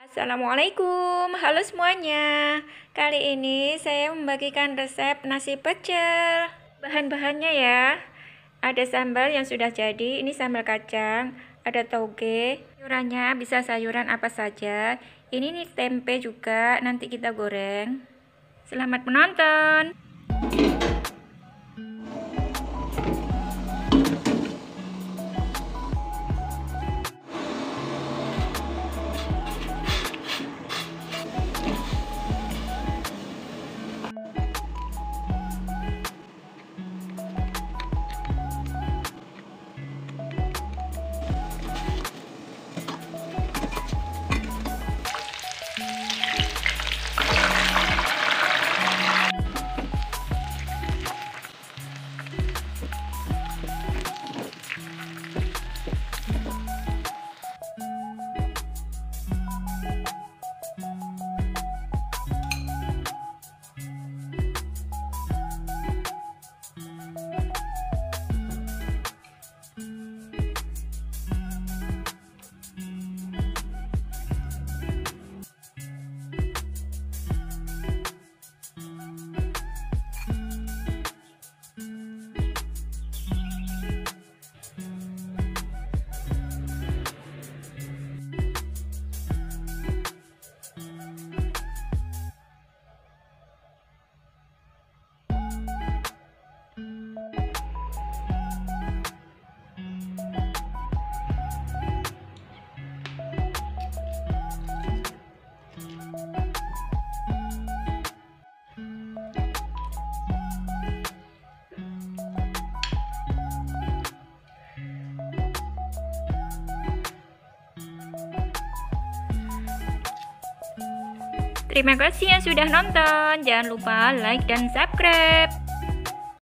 Assalamualaikum, halo semuanya. Kali ini saya membagikan resep nasi pecel. Bahan-bahannya ya, ada sambal yang sudah jadi, ini sambal kacang, ada toge, sayurannya bisa sayuran apa saja. Ini nih tempe juga, nanti kita goreng. Selamat menonton. Terima kasih yang sudah nonton. Jangan lupa like dan subscribe.